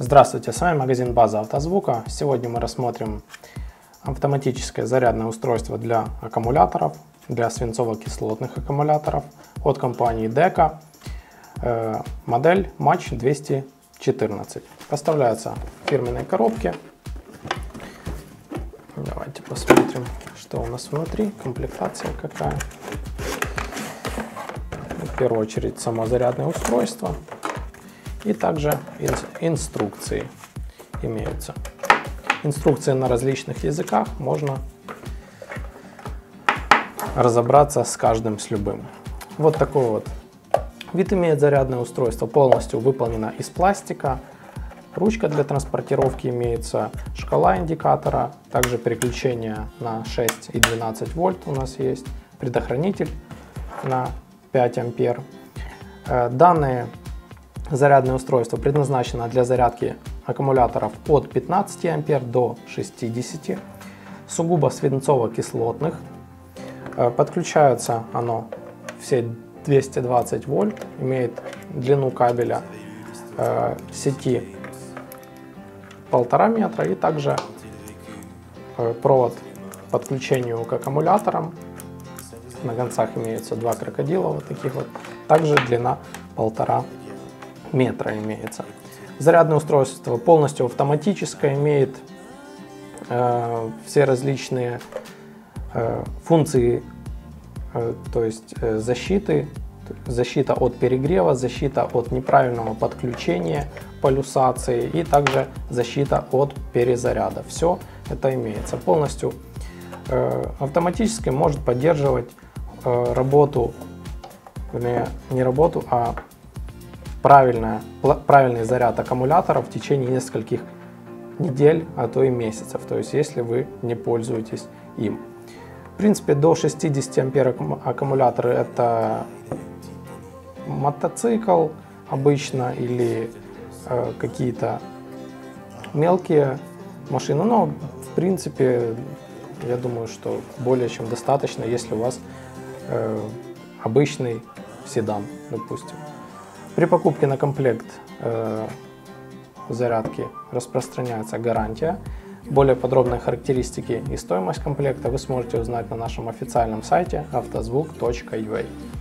Здравствуйте, с вами магазин База Автозвука. Сегодня мы рассмотрим автоматическое зарядное устройство для аккумуляторов, для свинцово-кислотных аккумуляторов от компании Deca, модель Match 214. Поставляется в фирменной коробке. Давайте посмотрим, что у нас внутри, комплектация какая. В первую очередь само зарядное устройство. И также инструкции имеются. Инструкции на различных языках, можно разобраться с каждым, с любым. Вот такой вот вид имеет зарядное устройство, полностью выполнено из пластика. Ручка для транспортировки имеется, шкала индикатора, также переключение на 6 и 12 вольт у нас есть, предохранитель на 5 ампер. Данные зарядное устройство предназначено для зарядки аккумуляторов от 15 ампер до 60, сугубо свинцово-кислотных. Подключается оно все 220 вольт, имеет длину кабеля сети 1,5 метра и также провод к подключению к аккумуляторам. На концах имеются два крокодила вот таких вот, также длина 1,5 метра имеется. Зарядное устройство полностью автоматическое, имеет все различные функции, то есть защита от перегрева, защита от неправильного подключения, полюсации и также защита от перезаряда. Все это имеется. Полностью автоматически может поддерживать работу, не работу, а правильный заряд аккумулятора в течение нескольких недель, а то и месяцев, то есть если вы не пользуетесь им. В принципе, до 60 ампер аккумуляторы — это мотоцикл обычно или какие-то мелкие машины, но в принципе я думаю, что более чем достаточно, если у вас обычный седан, допустим. При покупке на комплект зарядки распространяется гарантия. Более подробные характеристики и стоимость комплекта вы сможете узнать на нашем официальном сайте автозвук.ua.